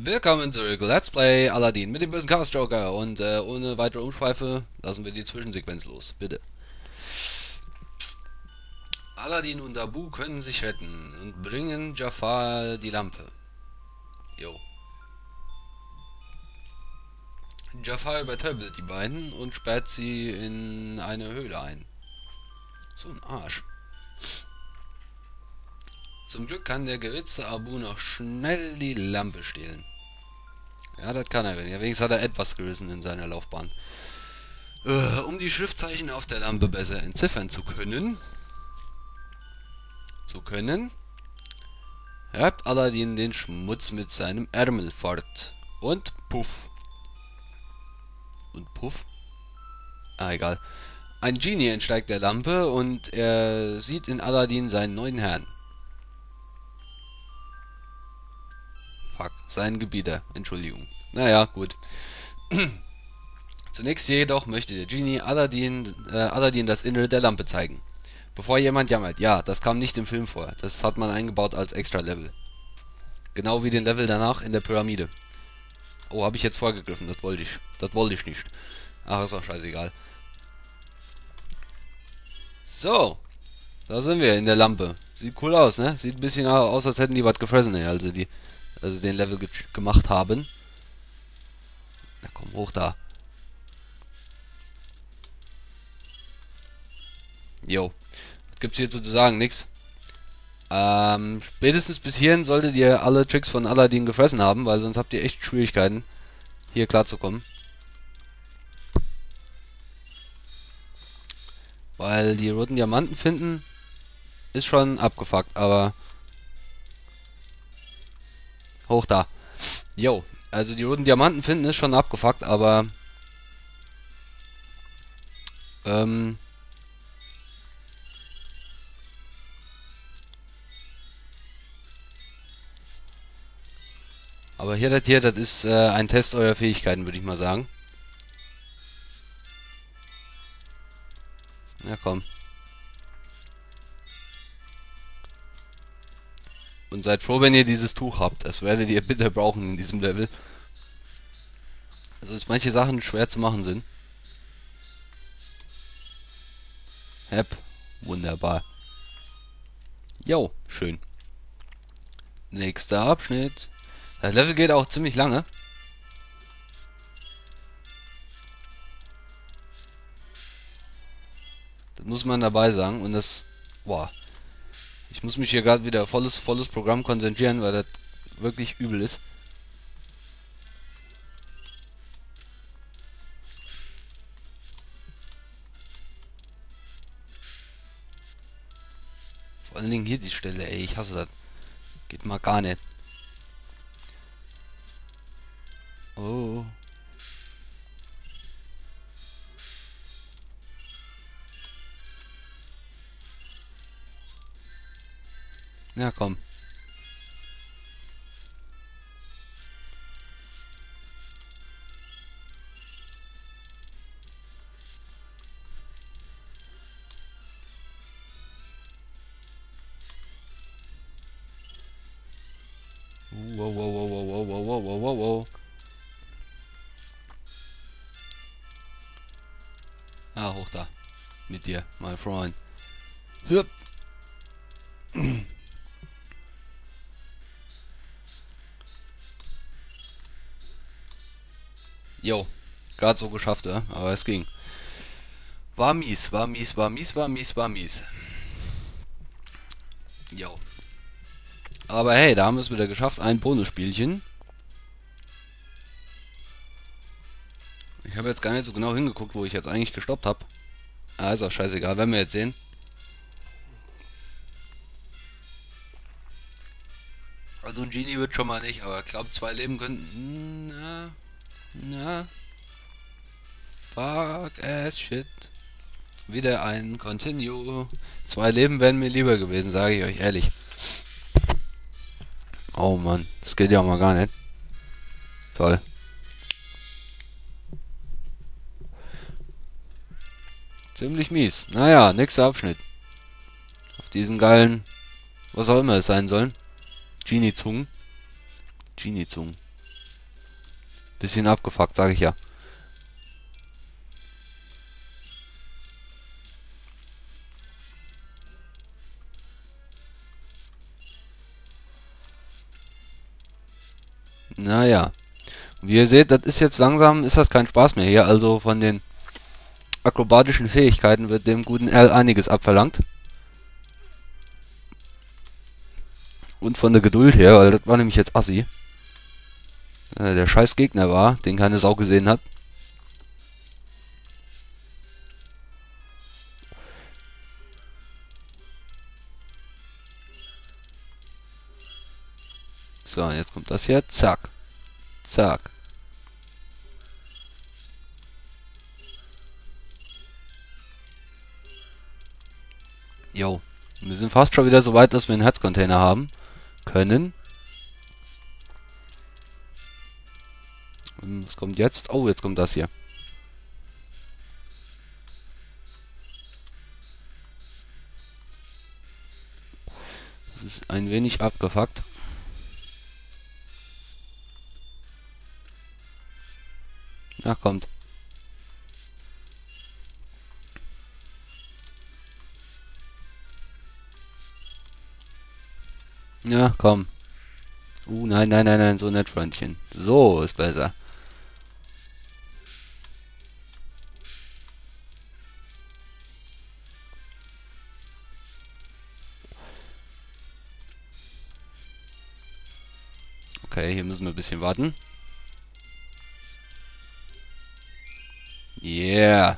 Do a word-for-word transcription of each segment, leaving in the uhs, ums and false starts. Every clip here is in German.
Willkommen zurück, Let's Play Aladdin mit dem bösen Chaos Joker und äh, ohne weitere Umschweife lassen wir die Zwischensequenz los, bitte. Aladdin und Abu können sich retten und bringen Jafar die Lampe. Jo. Jafar übertöpelt die beiden und sperrt sie in eine Höhle ein. So ein Arsch. Zum Glück kann der gewitzte Abu noch schnell die Lampe stehlen. Ja, das kann er. Wenigstens hat er etwas gerissen in seiner Laufbahn. Äh, um die Schriftzeichen auf der Lampe besser entziffern zu können, zu können, reibt Aladdin den Schmutz mit seinem Ärmel fort. Und puff. Und puff? Ah, egal. Ein Genie entsteigt der Lampe und er sieht in Aladdin seinen neuen Herrn. Fuck, seinen Gebieter, Entschuldigung. Naja, gut. Zunächst jedoch möchte der Genie Aladdin, äh, Aladdin das Innere der Lampe zeigen. Bevor jemand jammert, ja, das kam nicht im Film vor. Das hat man eingebaut als Extra-Level. Genau wie den Level danach in der Pyramide. Oh, habe ich jetzt vorgegriffen, das wollte ich. Das wollte ich nicht. Ach, ist auch scheißegal. So, da sind wir in der Lampe. Sieht cool aus, ne? Sieht ein bisschen aus, als hätten die was gefressen, ey, also die, also den Level ge gemacht haben. Na komm, hoch da. Jo. Was gibt's hier zu sagen? Nix. Ähm, spätestens bis hierhin solltet ihr alle Tricks von Aladdin gefressen haben, weil sonst habt ihr echt Schwierigkeiten, hier klarzukommen. Weil die roten Diamanten finden ist schon abgefuckt, aber hoch da. Jo, also die roten Diamanten finden ist schon abgefuckt, aber ähm aber hier das hier, das ist äh, ein Test eurer Fähigkeiten, würde ich mal sagen. Na komm. Und seid froh, wenn ihr dieses Tuch habt. Das werdet ihr bitte brauchen in diesem Level. Also, dass manche Sachen schwer zu machen sind. Hep. Wunderbar. Jo, schön. Nächster Abschnitt. Das Level geht auch ziemlich lange. Das muss man dabei sagen. Und das... Boah. Ich muss mich hier gerade wieder volles, volles Programm konzentrieren, weil das wirklich übel ist. Vor allen Dingen hier die Stelle, ey, ich hasse das. Geht mal gar nicht. Oh. Ja, komm. Wow, wow, wow, wow, wow, wow, wow, wow, wow, wow. Ah, hoch da. Mit dir, my friend. Hüpp. Jo, gerade so geschafft, ja? Aber es ging. War mies, war mies, war mies, war mies, war mies. Jo. Aber hey, da haben wir es wieder geschafft. Ein Bonusspielchen. Ich habe jetzt gar nicht so genau hingeguckt, wo ich jetzt eigentlich gestoppt habe. Ah, ist auch scheißegal, werden wir jetzt sehen. Also ein Genie wird schon mal nicht, aber ich glaube zwei Leben könnten... Na... Na... Fuck ass shit. Wieder ein Continue. Zwei Leben wären mir lieber gewesen, sage ich euch ehrlich. Oh Mann, das geht ja mal gar nicht. Toll. Ziemlich mies. Naja, nächster Abschnitt. Auf diesen geilen, was auch immer es sein sollen. Genie-Zungen. Genie-Zungen. Bisschen abgefuckt, sage ich ja. Naja. Wie ihr seht, das ist jetzt langsam, ist das kein Spaß mehr hier. Also von den akrobatischen Fähigkeiten wird dem guten Al einiges abverlangt. Und von der Geduld her, weil das war nämlich jetzt assi. Äh, der scheiß Gegner war, den keine Sau gesehen hat. So, jetzt kommt das hier. Zack. Zack. Jo. Wir sind fast schon wieder so weit, dass wir einen Herzcontainer haben können. Und was kommt jetzt? Oh, jetzt kommt das hier. Das ist ein wenig abgefuckt. Na, kommt. Ja, komm. Uh, nein, nein, nein, nein, so nett, Freundchen. So ist besser. Okay, hier müssen wir ein bisschen warten. Yeah.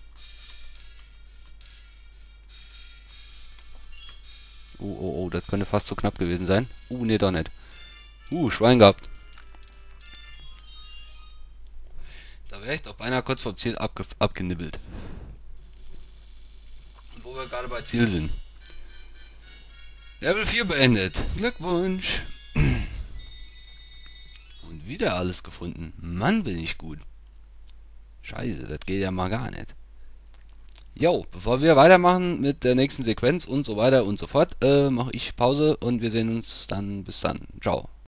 Uh, oh, oh, das könnte fast so knapp gewesen sein. Uh, nee, doch nicht. Uh, Schwein gehabt. Da wäre ich doch beinahe kurz vor Ziel abge abgenibbelt. Und wo wir gerade bei Ziel sind. Level vier beendet. Glückwunsch. Und wieder alles gefunden. Mann, bin ich gut. Scheiße, das geht ja mal gar nicht. Jo, bevor wir weitermachen mit der nächsten Sequenz und so weiter und so fort, äh, mache ich Pause und wir sehen uns dann. Bis dann. Ciao.